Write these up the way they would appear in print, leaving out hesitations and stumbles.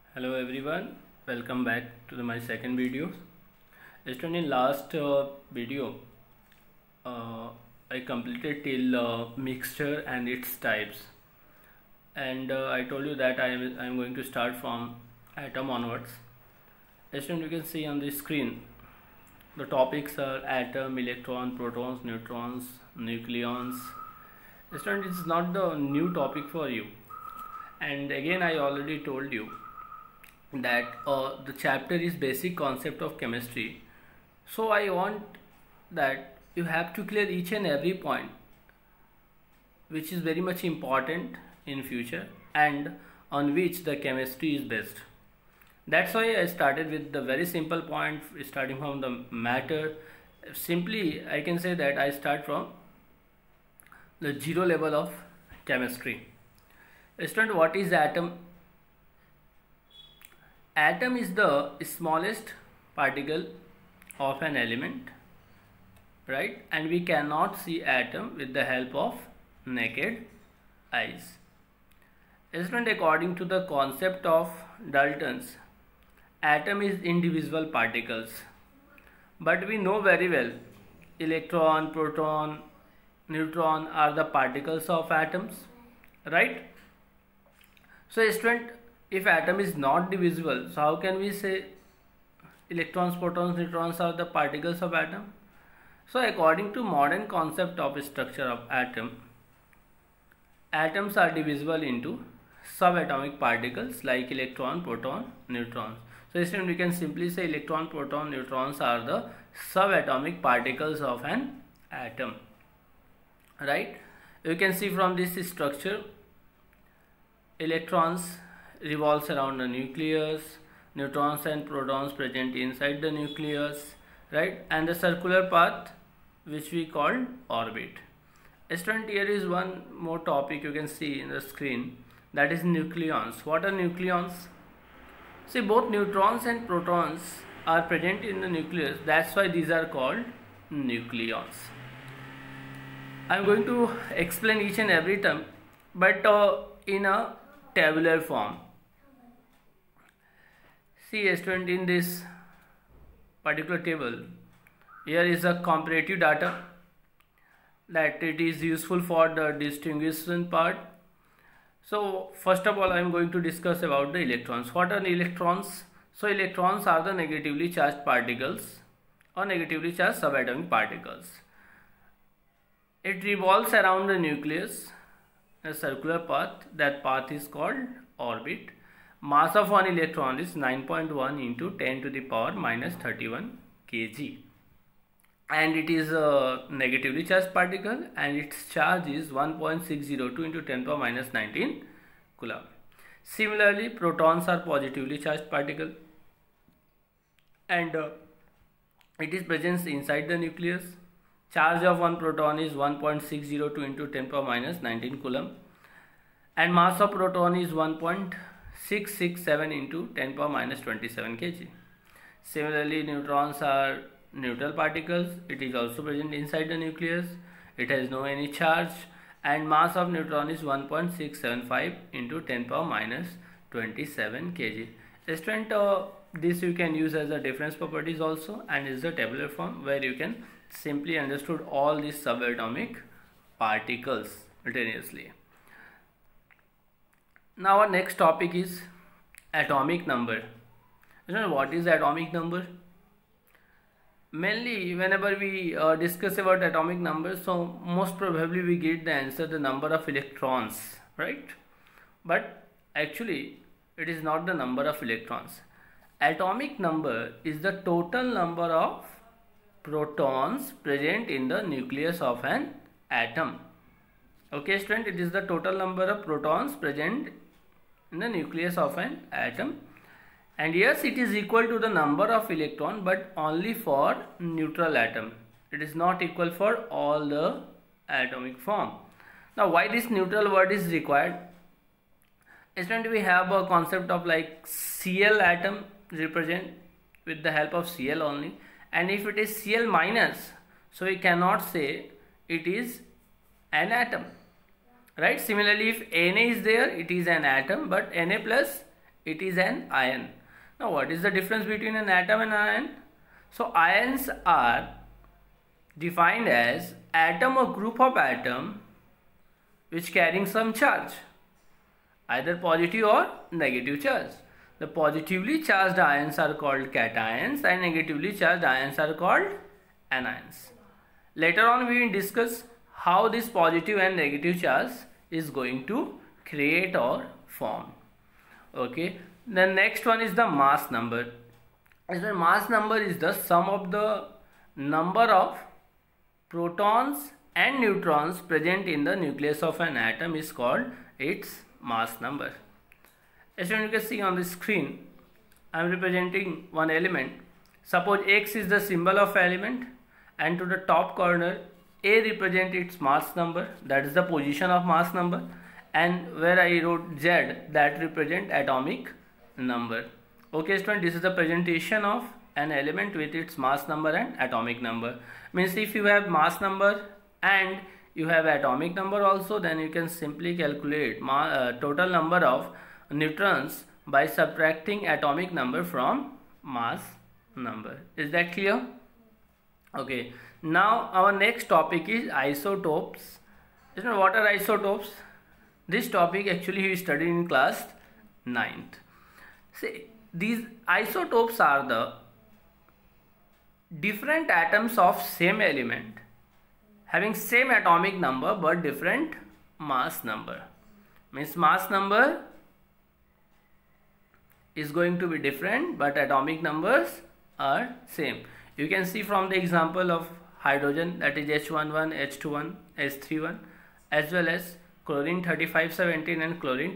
Hello everyone, welcome back to my second video. Yesterday in last video I completed till mixture and its types, and I told you that I am going to start from atom onwards. Yesterday you can see on the screen the topics are atom, electron, protons, neutrons, nucleons. Yesterday it's not the new topic for you, and again I already told you that the chapter is basic concept of chemistry. So I want that you have to clear each and every point which is very much important in future and on which the chemistry is based. That's why I started with the very simple point, starting from the matter. Simply I can say that I start from the zero level of chemistry. Student, what is atom? Atom is the smallest particle of an element, right? And we cannot see atom with the help of naked eyes. Student, according to the concept of Dalton's, atom is indivisible particles. But we know very well electron, proton, neutron are the particles of atoms, right? So student, if atom is not divisible, so how can we say electrons, protons, neutrons are the particles of atom? So according to modern concept of structure of atom, atoms are divisible into subatomic particles like electron, proton, neutrons. So student, we can simply say electron, proton, neutrons are the subatomic particles of an atom, right? You can see from this structure, electrons revolves around the nucleus, neutrons and protons present inside the nucleus, right? And the circular path which we call orbit. Student, here is one more topic you can see in the screen, that is nucleons. What are nucleons? See, both neutrons and protons are present in the nucleus, that's why these are called nucleons. I am going to explain each and every term, but in a tabular form. See student, in this particular table, here is a comparative data that it is useful for the distinguishing part. So first of all I am going to discuss about the electrons. What are electrons? So electrons are the negatively charged particles or negatively charged subatomic particles. It revolves around the nucleus, a circular path. That path is called orbit. Mass of one electron is 9.1 into 10 to the power minus 31 kg, and it is a negatively charged particle and its charge is 1.602 into 10 power minus 19 coulomb. Similarly, protons are positively charged particle and it is present inside the nucleus. Charge of one proton is 1.602 into 10 power minus 19 coulomb, and mass of proton is 1.667 into 10 power minus 27 kg. Similarly, neutrons are neutral particles. It is also present inside the nucleus. It has no any charge, and mass of neutron is 1.675 into 10 power minus 27 kg. Student, this you can use as a difference properties also, and is the tabular form where you can simply understood all these subatomic particles simultaneously. Now our next topic is atomic number. You know what is atomic number? Mainly whenever we discuss about atomic numbers, so most probably we get the answer the number of electrons, right? But actually it is not the number of electrons. Atomic number is the total number of protons present in the nucleus of an atom. Okay student, it is the total number of protons present in the nucleus of an atom, and yes, it is equal to the number of electron, but only for neutral atom. It is not equal for all the atomic form. Now why this neutral word is required? Student, we have a concept of like Cl atom represent with the help of Cl only, and if it is Cl minus, so we cannot say it is an atom, right? Similarly, if Na is there, it is an atom, but Na plus It is an ion. Now what is the difference between an atom and ion? So ions are defined as atom or group of atom which carrying some charge, either positive or negative charge. The positively charged ions are called cations and negatively charged ions are called anions. Later on we will discuss how this positive and negative charge is going to create or form. Okay, the next one is the mass number. As the mass number is the sum of the number of protons and neutrons present in the nucleus of an atom is called its mass number. As you can see on the screen, I am representing one element. Suppose X is the symbol of element, and to the top corner A represents its mass number, that is the position of mass number, and where I wrote Z, that represent atomic number. Okay student, this is the presentation of an element with its mass number and atomic number. Means if you have mass number and you have atomic number also, then you can simply calculate total number of neutrons by subtracting atomic number from mass number. Is that clear? Okay, now our next topic is isotopes. What are isotopes? This topic actually we studied in class 9th. See, these isotopes are the different atoms of same element having same atomic number but different mass number. Means mass number is going to be different but atomic numbers are same. You can see from the example of hydrogen, that is H11, H21, H31, as well as chlorine 3517 and chlorine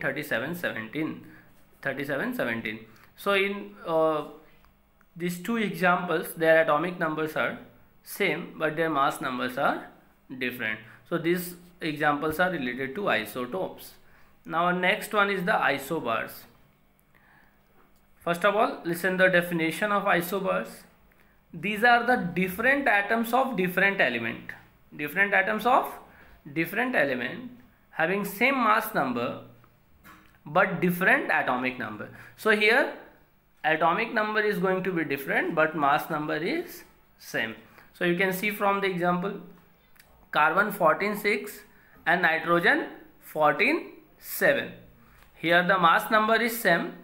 3717. So in these two examples, their atomic numbers are same but their mass numbers are different. So these examples are related to isotopes. Now our next one is the isobars. First of all, listen the definition of isobars. These are the different atoms of different element. Different atoms of different element having same mass number but different atomic number. So here atomic number is going to be different but mass number is same. So you can see from the example, carbon 14,6 and nitrogen 14,7. Here the mass number is same.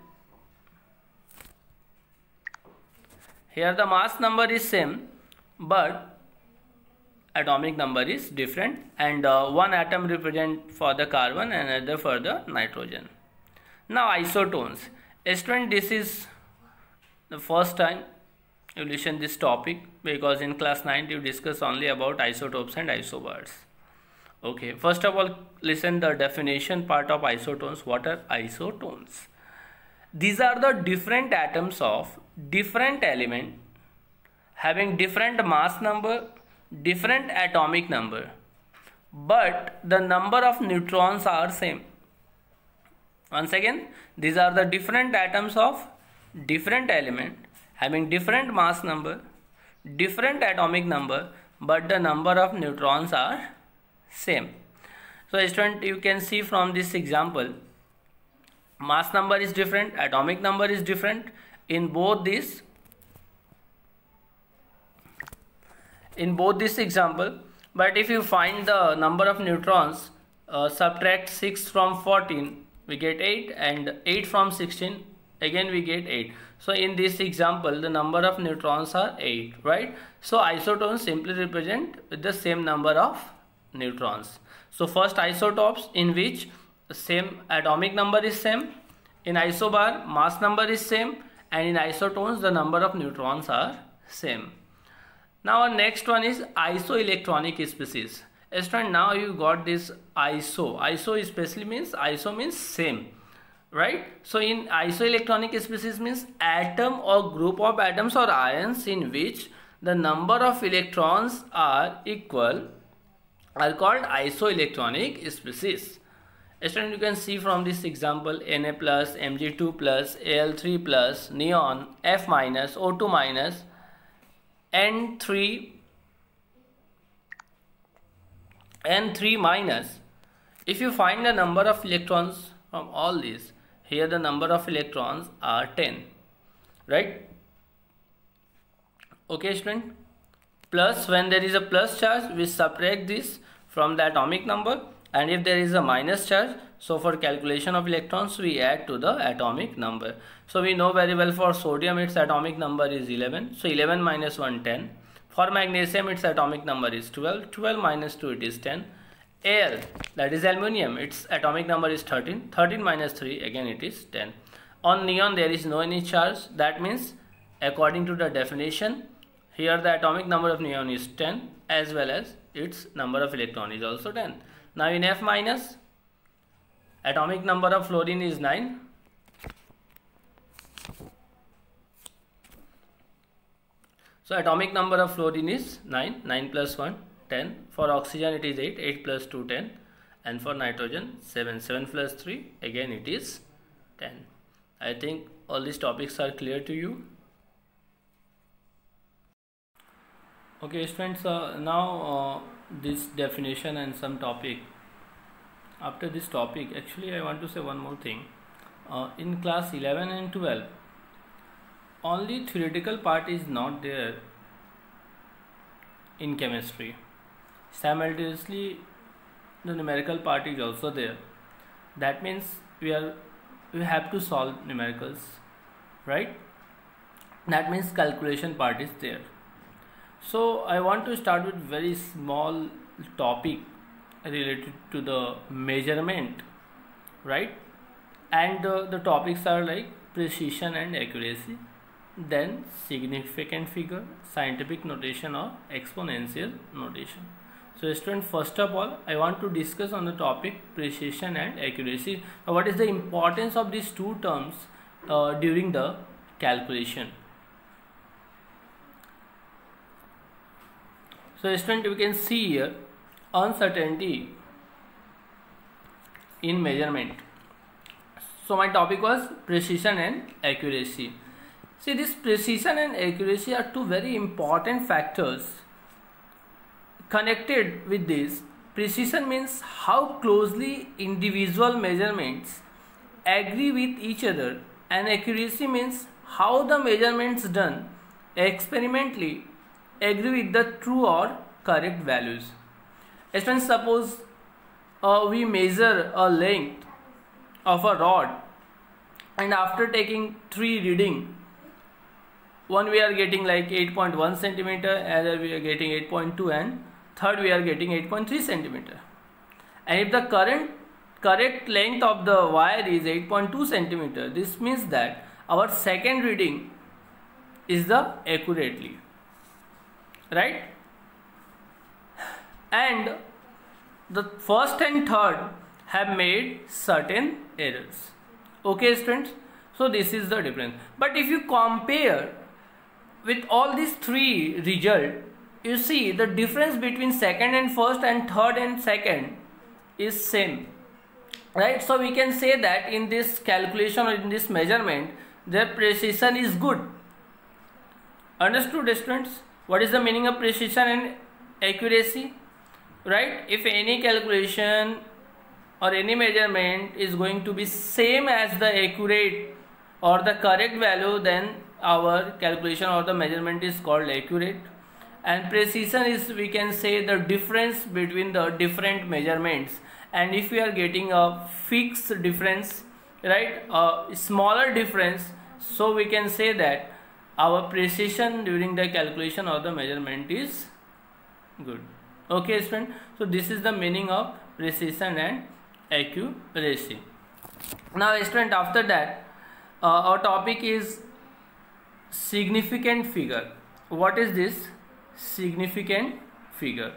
Here the mass number is same but atomic number is different, and one atom represent for the carbon and another for the nitrogen. Now isotones. Student, this is the first time you listen this topic because in class 9 you discuss only about isotopes and isobars. Okay, first of all listen the definition part of isotones. What are isotones? These are the different atoms of different element having different mass number, different atomic number, but the number of neutrons are same. Once again, these are the different atoms of different element having different mass number, different atomic number, but the number of neutrons are same. So student, you can see from this example, mass number is different, atomic number is different in both this example. But if you find the number of neutrons, subtract 6 from 14, we get 8, and 8 from 16, again we get 8. So in this example the number of neutrons are 8, right? So isotones simply represent with the same number of neutrons. So first isotopes in which the same atomic number is same, in isobar mass number is same, and in isotones the number of neutrons are same. Now our next one is isoelectronic species. Student, now you got this iso especially means iso means same, right? So in isoelectronic species means atom or group of atoms or ions in which the number of electrons are equal are called isoelectronic species. Student, you can see from this example Na+, Mg2+, Al3+, neon, F-, O2-, N3-. If you find the number of electrons from all these, here the number of electrons are 10, right? Okay student, plus when there is a plus charge we subtract this from the atomic number, and if there is a minus charge, so for calculation of electrons we add to the atomic number. So we know very well for sodium its atomic number is 11, so 11 minus 1 10. For magnesium its atomic number is 12, 12 minus 2 it is 10. Air, that is aluminium, its atomic number is 13, 13 minus 3 again it is 10. On neon there is no any charge, that means according to the definition here the atomic number of neon is 10 as well as its number of electron is also 10. Now in F minus, atomic number of fluorine is 9. So atomic number of fluorine is 9, 9 plus 1, 10. For oxygen it is 8, 8 plus 2, 10. And for nitrogen 7, 7 plus 3, again it is 10. I think all these topics are clear to you. Okay students, now this definition and some topic. After this topic, actually I want to say one more thing. In class 11 and 12, only theoretical part is not there in chemistry. Simultaneously the numerical part is also there. That means we have to solve numericals, right? That means calculation part is there. So I want to start with very small topic related to the measurement, right? And the topics are like precision and accuracy, then significant figure, scientific notation or exponential notation. So student, first of all I want to discuss on the topic precision and accuracy. Now, what is the importance of these two terms during the calculation? So student, you can see here uncertainty in measurement. So my topic was precision and accuracy. See, this precision and accuracy are two very important factors. Connected with this, precision means how closely individual measurements agree with each other, and accuracy means how the measurements done experimentally agree with the true or correct values. Students, suppose we measure a length of a rod, and after taking 3 reading, one we are getting like 8.1 centimeter, other we are getting 8.2, and third we are getting 8.3 centimeter. And if the correct length of the wire is 8.2 centimeter, this means that our second reading is the accurately, right? And the first and third have made certain errors. Okay students, so this is the difference. But if you compare with all these 3 results, you see the difference between second and first and third and second is same, right? So we can say that in this calculation or in this measurement their precision is good. Understood students? What is the meaning of precision and accuracy? Right? If any calculation or any measurement is going to be same as the accurate or the correct value, then our calculation or the measurement is called accurate. And precision is, we can say, the difference between the different measurements. And if we are getting a fixed difference, right, a smaller difference, so we can say that our precision during the calculation or the measurement is good. Okay student, so this is the meaning of precision and accuracy. Now student, after that our topic is significant figure. What is this significant figure?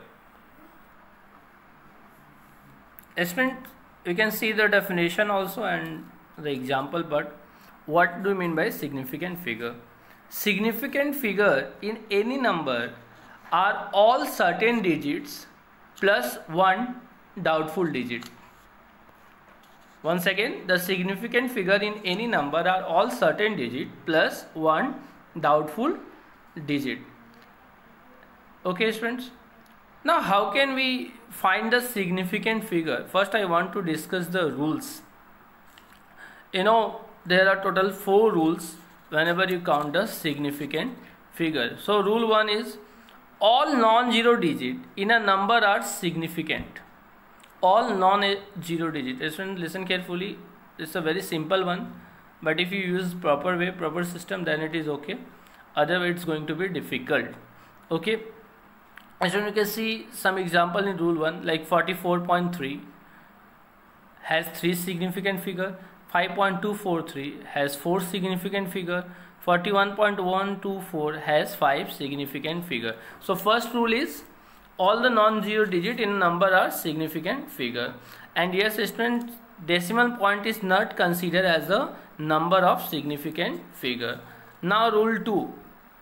Student, you can see the definition also and the example, but what do you mean by significant figure? Significant figure in any number are all certain digits plus one doubtful digit. Once again, the significant figure in any number are all certain digit plus one doubtful digit. Okay students, now how can we find the significant figure? First I want to discuss the rules. there are total 4 rules whenever you count a significant figure. So rule 1 is all non-zero digit in a number are significant. All non-zero digit. Listen carefully. It's a very simple one, but if you use proper way, proper system, then it is okay. Otherwise it's going to be difficult. Okay, as you can see some example in rule 1, like 44.3 has 3 significant figure, 5.243 has 4 significant figure, 41.124 has 5 significant figure. So first rule is all the non-zero digit in a number are significant figure. And yes students, decimal point is not considered as a number of significant figure. Now rule 2.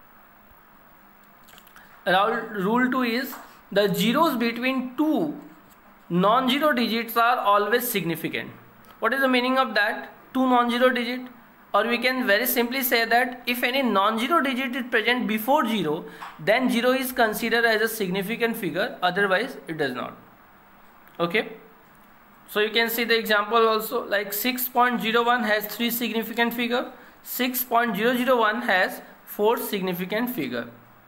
Rule 2 is the zeros between two non-zero digits are always significant. What is the meaning of that? Two non-zero digit, or we can very simply say that if any non-zero digit is present before 0, then 0 is considered as a significant figure, otherwise it does not. Okay, so you can see the example also, like 6.01 has 3 significant figure, 6.001 has 4 significant figure.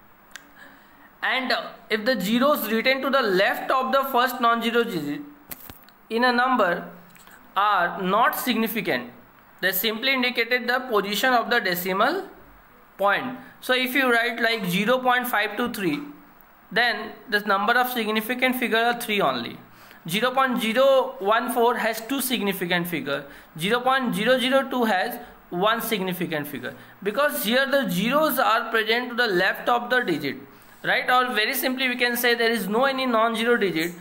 And if the zeros written to the left of the first non-zero digit in a number are not significant, they simply indicated the position of the decimal point. So if you write like 0.523, then the number of significant figures are 3 only. 0.014 has 2 significant figure, 0.002 has 1 significant figure, because here the zeros are present to the left of the digit, right? Or very simply we can say there is no any non-zero digit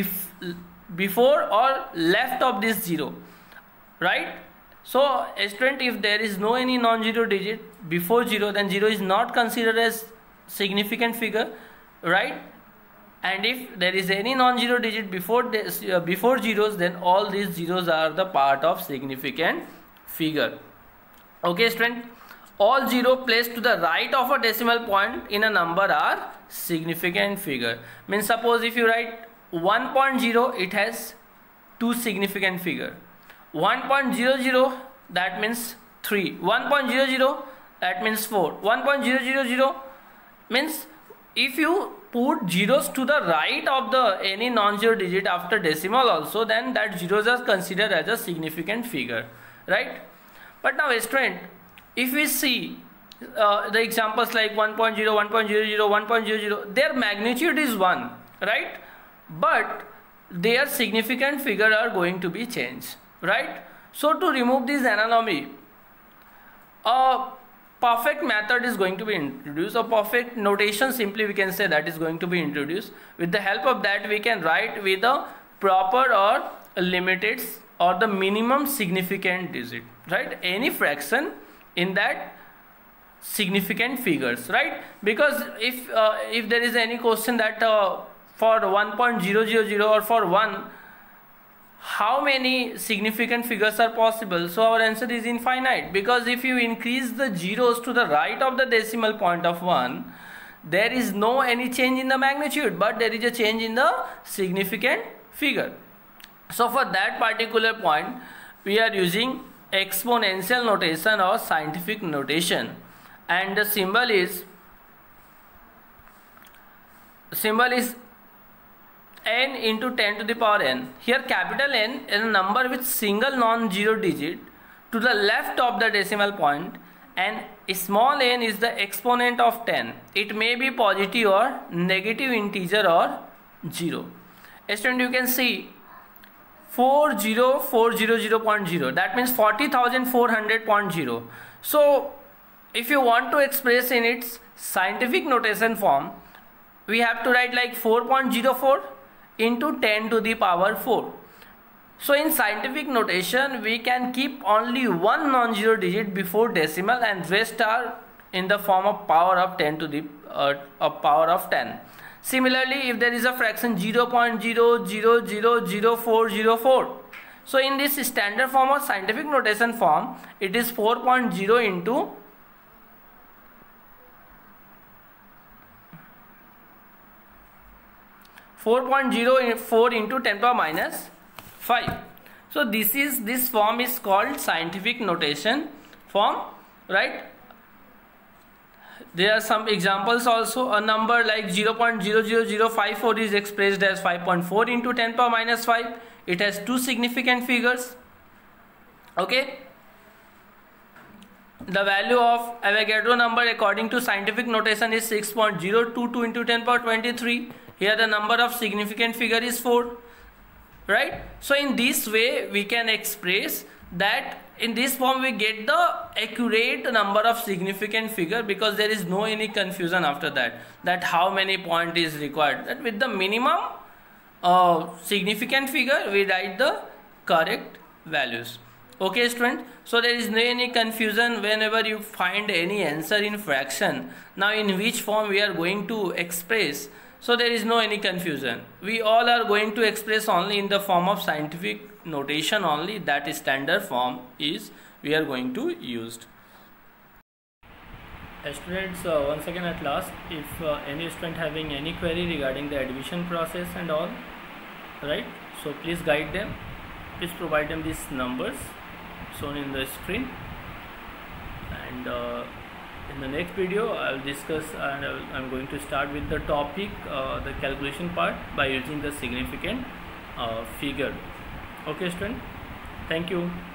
before or left of this 0, right? So student, if there is no any non-zero digit before 0, then 0 is not considered as significant figure, right? And if there is any non-zero digit before this, before zeros, then all these zeros are the part of significant figure. Okay student, all 0 placed to the right of a decimal point in a number are significant figure. Means suppose if you write 1.0, it has 2 significant figure. 1.00, that means 3. 1.00, that means 4. 1.000 means if you put zeros to the right of the any non-zero digit after decimal also, then that zeros are considered as a significant figure, right? But now student, if we see the examples like 1.0, 1.00, 1.00, their magnitude is 1, right? But their significant figure are going to be changed, right? So to remove this anomaly, a perfect method is going to be introduced. A perfect notation, simply we can say, that is going to be introduced. With the help of that, we can write with a proper or limited or the minimum significant digit, right? Any fraction in that significant figures, right? Because if there is any question that for 1.000 or for 1, how many significant figures are possible, so our answer is infinite, because if you increase the zeros to the right of the decimal point of 1, there is no any change in the magnitude, but there is a change in the significant figure. So for that particular point, we are using exponential notation or scientific notation, and the symbol is n into 10 to the power n. Here capital N is a number with single non-zero digit to the left of the decimal point, and small n is the exponent of 10. It may be positive or negative integer or 0. Student, you can see 40400.0, that means 40,400.0. So if you want to express in its scientific notation form, we have to write like 4.04 into 10 to the power 4. So in scientific notation, we can keep only one non-zero digit before decimal, and rest are in the form of power of 10 to the power of 10. Similarly, if there is a fraction 0.000404, so in this standard form or scientific notation form, it is 4.0 into 4.04 into 10 power minus 5. So this form is called scientific notation form, right? There are some examples also. A number like 0.00054 is expressed as 5.4 into 10 power minus 5. It has two significant figures. Okay. The value of Avogadro number according to scientific notation is 6.022 into 10 power 23. Here the number of significant figure is 4. Right. So in this way we can express that in this form we get the accurate number of significant figure, because there is no any confusion after that how many point is required. That with the minimum significant figure we write the correct values. Okay student, so there is no any confusion whenever you find any answer in fraction. Now in which form we are going to express, so there is no any confusion. We all are going to express only in the form of scientific notation only. That standard form is we are going to use. Students, once again at last, if any student having any query regarding the admission process and all, right, so please guide them, please provide them these numbers shown in the screen, and in the next video I will discuss, and I am going to start with the topic, the calculation part by using the significant figure. Okay student, thank you.